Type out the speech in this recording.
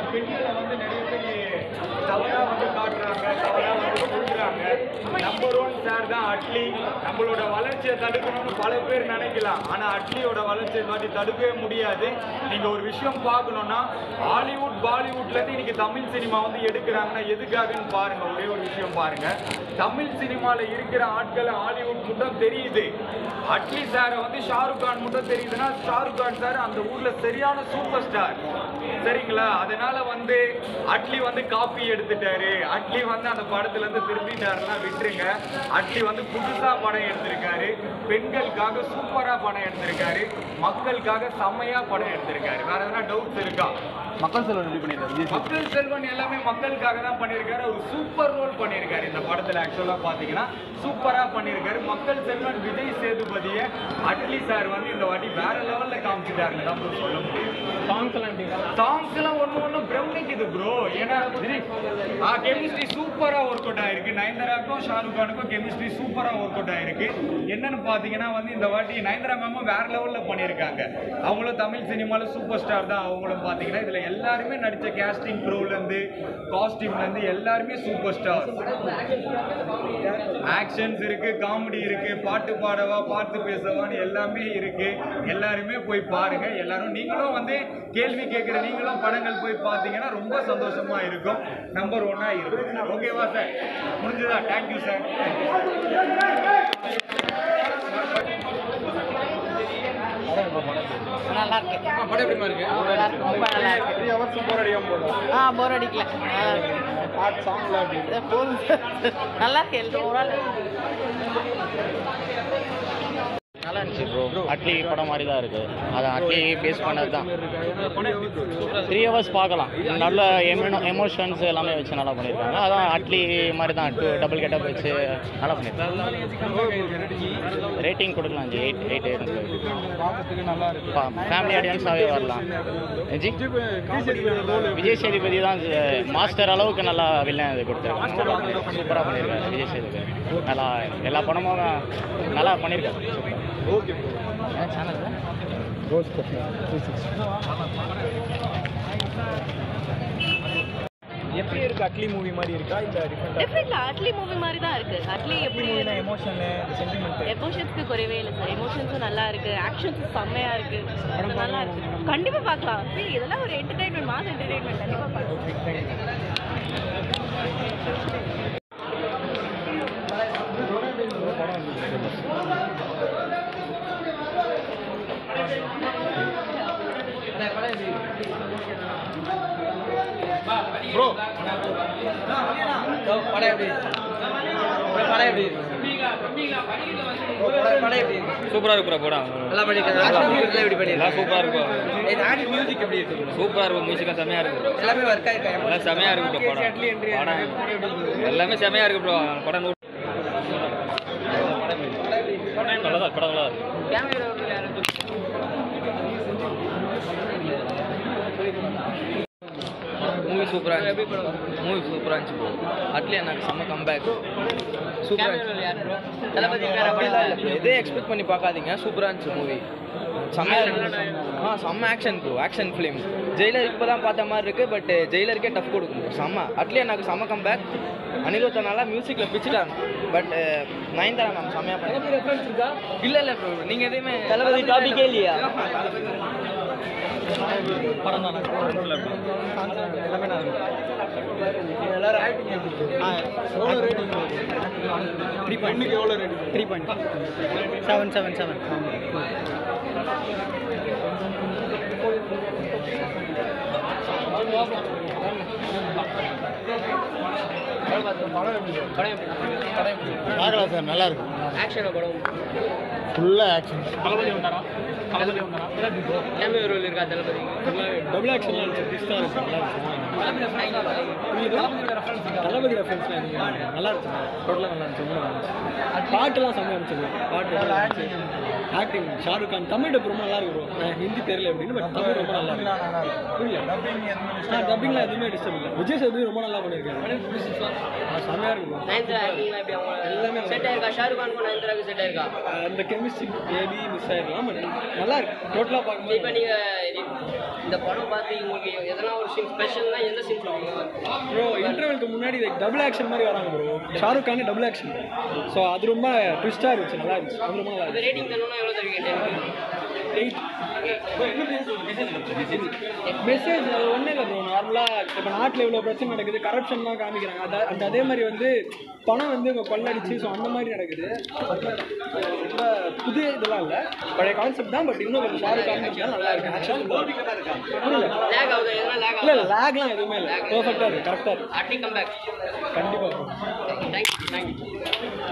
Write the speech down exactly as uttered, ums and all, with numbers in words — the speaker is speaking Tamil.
பெண்களை வந்து நிறைய பேர் தவறா வந்து காட்டுறாங்க, தவறா வந்து சொல்றாங்க. நம்பர் ஒன் சார் தான் அட்லி. நம்மளோட வளர்ச்சியை தடுக்கணும்னு பல பேர் நினைக்கலாம், ஆனா அட்லியோட வளர்ச்சியை காட்டி தடுக்கவே முடியாது. நீங்க ஒரு விஷயம் பார்க்கணும்னா ஹாலிவுட் பாலிவுட்ல இருந்து இன்னைக்கு தமிழ் சினிமா வந்து எடுக்கிறாங்கன்னா எதுக்காகன்னு பாருங்க. ஒரே ஒரு விஷயம் பாருங்க, தமிழ் சினிமால இருக்கிற ஆட்கள் ஹாலிவுட் மட்டும் தெரியுது. அட்லி சாரை வந்து ஷாருக் கான் மட்டும் தெரியுதுன்னா ஷாருக் கான் சார் அந்த ஊர்ல சரியான சூப்பர் ஸ்டார், சரிங்களா? அதனால வந்து அட்லி வந்து காப்பி எடுத்துட்டாரு, அட்லி வந்து அந்த படத்துல இருந்து திரும்பிட்டாருன்னா விட்டுருங்க. அட்லி வந்து புதுசா படம் எடுத்திருக்காரு, பெண்களுக்காக சூப்பரா படம் எடுத்திருக்காரு, மக்களுக்காக செம்மையா படம் எடுத்திருக்காரு. வேற எதனா டவுட்ஸ் இருக்கா? மக்கள் செல்வன் எப்படி பண்ணியிருக்காரு? மக்கள் செல்வன் எல்லாமே மக்களுக்காக தான் பண்ணியிருக்காரு. ஒரு சூப்பர் ரோல் பண்ணியிருக்காரு இந்த படத்துல. ஆக்சுவலா பாத்தீங்கன்னா சூப்பரா பண்ணியிருக்காரு. மக்கள் செல்வன் விஜய் சேதுபதியை அட்லி சார் வந்து இந்த வாட்டி வேற லெவல்ல காமிச்சிட்டாருன்னு தான் சொல்ல முடியும். சாங்ஸ் எல்லாம் ஒண்ணு ஒண்ணு பிரமிக்குது ப்ரோ. ஏன்னா கெமிஸ்ட்ரி சூப்பரா ஒர்க் அவுட் ஆயிருக்கு. நயன்தாராக்கும் ஷாருக் கானுக்கும் கெமிஸ்ட்ரி சூப்பரா ஒர்க் அவுட் ஆயிருக்கு. என்னன்னு பாத்தீங்கன்னா வந்து இந்த வாட்டி நயன்தாரா மேமும் வேற லெவல்ல பண்ணியிருக்காங்க. அவங்களும் தமிழ் சினிமால சூப்பர் ஸ்டார் தான். அவங்களும் பாத்தீங்கன்னா இதுல எல்லாருமே நடிச்ச கேஸ்டிங் க்ரூல இருந்து காஸ்டியூம்ல இருந்து எல்லாருமே சூப்பர் ஸ்டார். ஆக்ஷன்ஸ் இருக்கு, காமெடி இருக்கு, பாட்டு பாடவா பாட்டு பேசவான்னு எல்லாமே இருக்கு. எல்லாருமே போய் பாருங்க. எல்லாரும் நீங்களும் வந்து கேள்வி கேட்கிற நீங்களும் படங்கள் போய் பார்த்தீங்கன்னா ரொம்ப சந்தோஷமா இருக்கும். நம்பர் ஒன்னா இருக்கும். ஓகேவா சார்? முடிஞ்சதா? Thank you sir. நல்லா இருக்கு. படம் எப்படிமா இருக்கு? நல்லா இருக்கு, ரொம்ப நல்லா இருக்கு. த்ரீ ஹவர்ஸ் போர் அடிக்காம போகும். ஆ போர் அடிக்கல. பாட் சாங்ஸ்லாம் எப்படி? நல்லா இருக்கு. எழுது ஒரு நாள் நல்லா இருந்துச்சு ப்ரோ. அட்லி படம் மாதிரி தான் இருக்குது. அது அட்லி பேஸ் பண்ணது தான். த்ரீ ஹவர்ஸ் பார்க்கலாம். நல்ல எமோ எமோஷன்ஸ் எல்லாமே வச்சு நல்லா பண்ணியிருக்காங்க. அதான் அட்லி மாதிரி தான். டூ டபுள் கெட்டப் வச்சு நல்லா பண்ணியிருக்காங்க. ரேட்டிங் கொடுக்கலாம் அஞ்சு எயிட் எயிட் எயிட் ஃபேமிலி ஆடியன்ஸாகவே வரலாம். விஜய் சேதுபதி தான் மாஸ்டர் அளவுக்கு நல்லா வில்லன் இது கொடுத்துருக்காங்க. சூப்பராக பண்ணியிருக்காரு விஜய் சேதுபதி. நல்லா எல்லா படமும் நல்லா பண்ணியிருக்காரு. ஓகே சேனல் ரோஸ் எப்படி இருக்கு? அட்லி மூவி மாதிரி இருக்கா இல்ல டிஃபரெண்டா? டிஃபரெண்ட்ல அட்லி மூவி மாதிரி தான் இருக்கு. அட்லி எப்படி எமோஷன் சென்டிமெண்ட் எமோஷன்ஸ்க்கு குறைவே இல்லை சார். எமோஷன்ஸும் நல்லா இருக்கு, ஆக்ஷன்ஸும் செம்மையா இருக்கு, நல்லா இருக்கு. கண்டிப்பா பார்க்கலாம். சரி, இதெல்லாம் ஒரு என்டர்டைன்மெண்ட், மாஸ் என்டர்டைன்மெண்ட். கண்டிப்பா பார்க்கலாம். ப்ரோ படம் எப்படி? படம் எப்படி? படம் எப்படி? சூப்பராக இருக்கு படம். நல்லா பண்ணிருக்காங்க. எப்படி பண்ணிருக்காங்க? சூப்பராக இருக்கும். இது ஆடி மியூசிக் எப்படி இருக்கு? சூப்பராக இருக்கும். மியூசிக்காக செம்மையாக இருக்குது. எல்லாமே ஒர்க் ஆயிருக்கா? எல்லாம் செம்மையாக இருக்குது ப்ரோ. படம் படம் எல்லாமே செம்மையாக இருக்குது ப்ரோ. படம் நல்லா தான். படம் நல்லா இருக்கு. மூவி சூப்பராக இருந்துச்சு. மூவி சூப்பராக இருந்துச்சு ப்ரோ. அட்லி எனக்கு செம்ம கம்பேக். சூப்பராக எதே எக்ஸ்பெக்ட் பண்ணி பார்க்காதீங்க. சூப்பராக இருந்துச்சு மூவி. செம்மையாக இருந்துச்சு. ஆ செம்ம action bro. Action film. Jailer இப்போ தான் பார்த்த மாதிரி இருக்குது. பட் ஜெயிலருக்கே டஃப் கொடுக்கும் ப்ரோ. செம்ம அட்லி எனக்கு செம்ம கம்பேக். அனிருத்த நல்லா மியூசிக்கில் பிச்சுட்டாங்க. பட் நயன்தாரா மேம் செம்மையாக பண்ணி. இல்லை இல்லை ப்ரோ, நீங்கள் எதையுமே தளபதி டாபிக்கே இல்லையா? படம் தான் எல்லாமே நான் எல்லாரும் ஆக்டிங் எவ்வளோ ரேட்டிங்? த்ரீ பாயிண்ட் எவ்வளோ rating? Three point seven seven seven பார்க்கலாம் சார், நல்லா இருக்கு. ஆக்ஷன் படம் ஃபுல்லாக ஆக்ஷன். தளபதி வந்தாரா? தளபதி வந்தாரா? கேமியோ ரோல் இருக்கா தளபதி? டபுள் ஆக்ஷன் டிஸ்டாக இருக்கு. தளபதி ரெஃபரன்ஸ்லாம் நல்லா இருந்துச்சு. டோட்டலாக நல்லா இருந்துச்சு. பாட்டுலாம் செம்மையாக இருந்துச்சு. பாட்டு ஆக்டிங் ஷாருக் கான். தமிழ் டப் ரொம்ப நல்லா இருக்கு ப்ரோ. ஹிந்தி தெரியல அப்படின்னு, பட் தமிழ் ரொம்ப நல்லா இருக்கு. புரியல ஆ டப்பிங்லாம் எதுவுமே டிஸ்டர்ப் இல்லை. விஜய் சேதுபதி ரொம்ப நல்லா பண்ணியிருக்காரு. செம்மையாக இருக்கும். எல்லாமே செட் ஆயிருக்கா? ஷாருக் கானுக்கும் நயன்தாராவுக்கும் செட் ஆயிருக்கா? அந்த கெமிஸ்ட்ரி பேபி மிஸ் ஆயிருக்கலாம். பட் நல்லா இருக்கு. டோட்டலாக பார்க்கும்போது இப்போ நீங்கள் இந்த படம் பார்த்து உங்களுக்கு எதனா ஒரு சீன் ஸ்பெஷல்னா எந்த சீன் சொல்லுவீங்க ப்ரோ இன்டர்வலுக்கு முன்னாடி டபுள் ஆக்ஷன் மாதிரி வராங்க bro Shahrukh Khan double action so அது ரொம்ப ட்விஸ்டாக இருந்துச்சு நல்லா இருந்துச்சு அது ரொம்ப நல்லா இது ரேட்டிங் தரணும்னா எவ்வளோ தருவீங்க எயிட் மெசேஜ் அது ஒன்றும் இல்லை ப்ரோ நார்மலாக இப்போ நாட்டில் இவ்வளோ பிரச்சனை நடக்குது கரப்ஷன் தான் காமிக்கிறாங்க அதை அந்த அதே மாதிரி வந்து பணம் வந்து இப்போ கொள்ளடிச்சு ஸோ அந்த மாதிரி நடக்குது ரொம்ப புதிய இதெல்லாம் இல்லை பழைய கான்செப்ட் தான் பட் இன்னும் கொஞ்சம் ஷாருக் கான் நல்லா இருக்கு ஆக்ஷன் புரியல லேக் ஆகுது எதனா லேக் இல்லை இல்லை லேக்லாம் எதுவுமே இல்லை பர்ஃபெக்டாக இருக்குது கரெக்டாக இருக்குது அட்லி கம்பேக் கண்டிப்பாக தேங்க்யூ தேங்க்யூ